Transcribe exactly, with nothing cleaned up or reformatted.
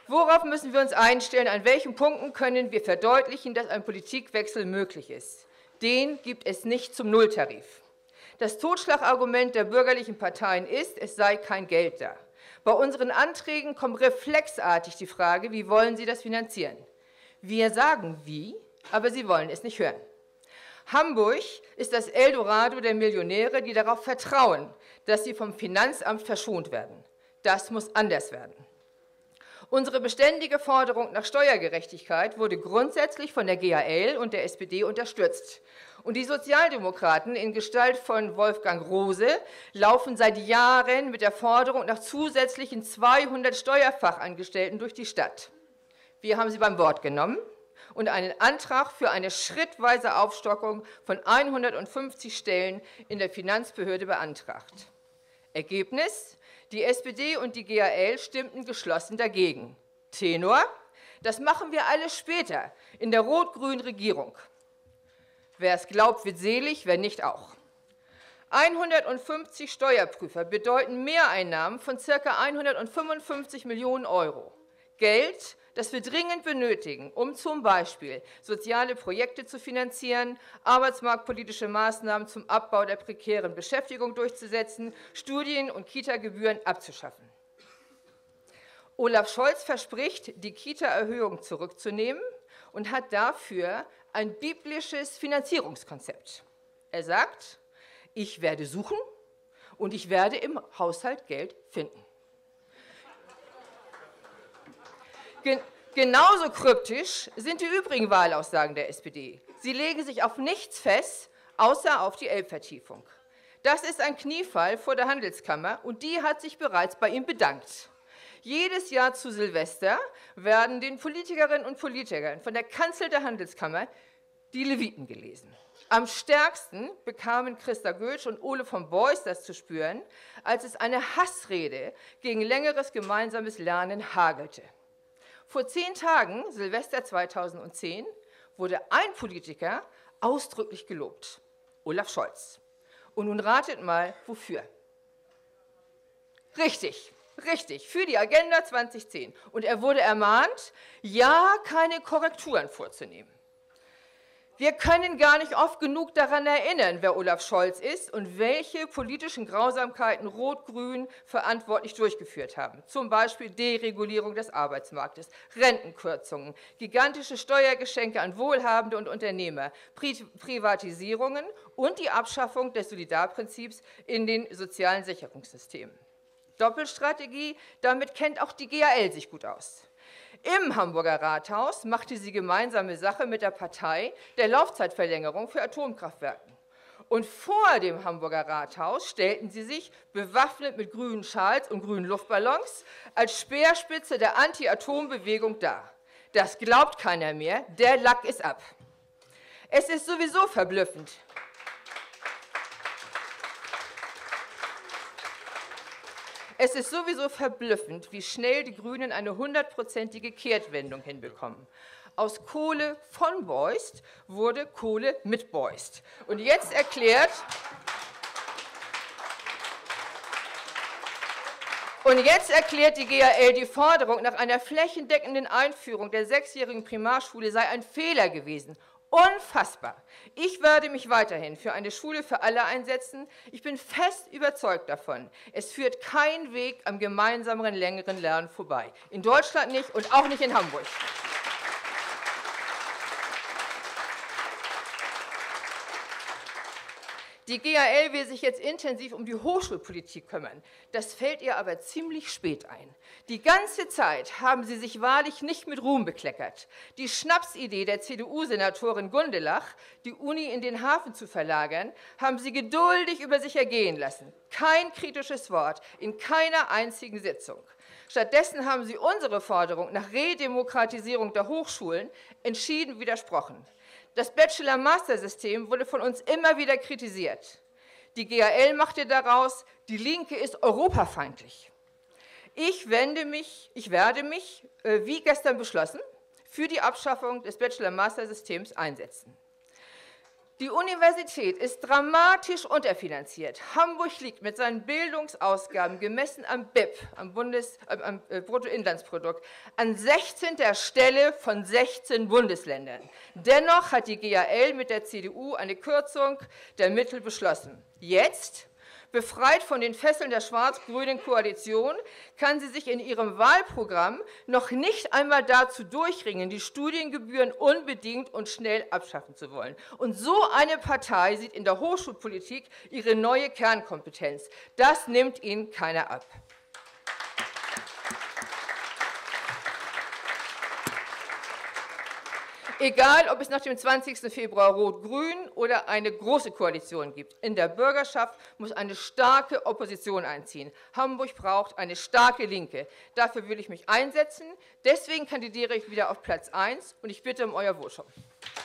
Worauf müssen wir uns einstellen? An welchen Punkten können wir verdeutlichen, dass ein Politikwechsel möglich ist? Den gibt es nicht zum Nulltarif. Das Totschlagargument der bürgerlichen Parteien ist, es sei kein Geld da. Bei unseren Anträgen kommt reflexartig die Frage, wie wollen Sie das finanzieren? Wir sagen wie, aber Sie wollen es nicht hören. Hamburg ist das Eldorado der Millionäre, die darauf vertrauen, dass sie vom Finanzamt verschont werden. Das muss anders werden. Unsere beständige Forderung nach Steuergerechtigkeit wurde grundsätzlich von der G A L und der S P D unterstützt. Und die Sozialdemokraten in Gestalt von Wolfgang Rose laufen seit Jahren mit der Forderung nach zusätzlichen zweihundert Steuerfachangestellten durch die Stadt. Wir haben sie beim Wort genommen und einen Antrag für eine schrittweise Aufstockung von hundertfünfzig Stellen in der Finanzbehörde beantragt. Ergebnis: Die S P D und die G A L stimmten geschlossen dagegen. Tenor: Das machen wir alles später in der rot-grünen Regierung. Wer es glaubt, wird selig, wer nicht auch. hundertfünfzig Steuerprüfer bedeuten Mehreinnahmen von ca. hundertfünfundfünfzig Millionen Euro. Geld, das wir dringend benötigen, um zum Beispiel soziale Projekte zu finanzieren, arbeitsmarktpolitische Maßnahmen zum Abbau der prekären Beschäftigung durchzusetzen, Studien- und Kita-Gebühren abzuschaffen. Olaf Scholz verspricht, die Kita-Erhöhung zurückzunehmen und hat dafür ein biblisches Finanzierungskonzept. Er sagt, ich werde suchen und ich werde im Haushalt Geld finden. Gen genauso kryptisch sind die übrigen Wahlaussagen der S P D. Sie legen sich auf nichts fest, außer auf die Elbvertiefung. Das ist ein Kniefall vor der Handelskammer und die hat sich bereits bei ihm bedankt. Jedes Jahr zu Silvester werden den Politikerinnen und Politikern von der Kanzel der Handelskammer die Leviten gelesen. Am stärksten bekamen Christa Goetsch und Ole von Beuys das zu spüren, als es eine Hassrede gegen längeres gemeinsames Lernen hagelte. Vor zehn Tagen, Silvester zweitausendzehn, wurde ein Politiker ausdrücklich gelobt, Olaf Scholz. Und nun ratet mal, wofür? Richtig. Richtig, für die Agenda zweitausendzehn. Und er wurde ermahnt, ja, keine Korrekturen vorzunehmen. Wir können gar nicht oft genug daran erinnern, wer Olaf Scholz ist und welche politischen Grausamkeiten Rot-Grün verantwortlich durchgeführt haben. Zum Beispiel Deregulierung des Arbeitsmarktes, Rentenkürzungen, gigantische Steuergeschenke an Wohlhabende und Unternehmer, Pri- Privatisierungen und die Abschaffung des Solidarprinzips in den sozialen Sicherungssystemen. Doppelstrategie, damit kennt auch die G A L sich gut aus. Im Hamburger Rathaus machte sie gemeinsame Sache mit der Partei der Laufzeitverlängerung für Atomkraftwerke. Und vor dem Hamburger Rathaus stellten sie sich, bewaffnet mit grünen Schals und grünen Luftballons, als Speerspitze der Anti-Atom-Bewegung dar. Das glaubt keiner mehr, der Lack ist ab. Es ist sowieso verblüffend. Es ist sowieso verblüffend, wie schnell die Grünen eine hundertprozentige Kehrtwendung hinbekommen. Aus Kohle von Beust wurde Kohle mit Beust. Und jetzt erklärt, und jetzt erklärt die G A L, die Forderung nach einer flächendeckenden Einführung der sechsjährigen Primarschule sei ein Fehler gewesen. Unfassbar. Ich werde mich weiterhin für eine Schule für alle einsetzen. Ich bin fest überzeugt davon, es führt kein Weg am gemeinsamen längeren Lernen vorbei. In Deutschland nicht und auch nicht in Hamburg. Die G A L will sich jetzt intensiv um die Hochschulpolitik kümmern. Das fällt ihr aber ziemlich spät ein. Die ganze Zeit haben sie sich wahrlich nicht mit Ruhm bekleckert. Die Schnapsidee der C D U-Senatorin Gundelach, die Uni in den Hafen zu verlagern, haben sie geduldig über sich ergehen lassen. Kein kritisches Wort in keiner einzigen Sitzung. Stattdessen haben sie unsere Forderung nach Redemokratisierung der Hochschulen entschieden widersprochen. Das Bachelor-Master-System wurde von uns immer wieder kritisiert. Die G A L machte daraus, die Linke ist europafeindlich. Ich, wende mich, ich werde mich, wie gestern beschlossen, für die Abschaffung des Bachelor-Master-Systems einsetzen. Die Universität ist dramatisch unterfinanziert. Hamburg liegt mit seinen Bildungsausgaben gemessen am B I P, am, Bundes, äh, am äh, Bruttoinlandsprodukt, an sechzehnter Stelle von sechzehn Bundesländern. Dennoch hat die G A L mit der C D U eine Kürzung der Mittel beschlossen. Jetzt, befreit von den Fesseln der schwarz-grünen Koalition, kann sie sich in ihrem Wahlprogramm noch nicht einmal dazu durchringen, die Studiengebühren unbedingt und schnell abschaffen zu wollen. Und so eine Partei sieht in der Hochschulpolitik ihre neue Kernkompetenz. Das nimmt ihnen keiner ab. Egal, ob es nach dem zwanzigsten Februar Rot-Grün oder eine große Koalition gibt. In der Bürgerschaft muss eine starke Opposition einziehen. Hamburg braucht eine starke Linke. Dafür will ich mich einsetzen. Deswegen kandidiere ich wieder auf Platz eins und ich bitte um euer Votum.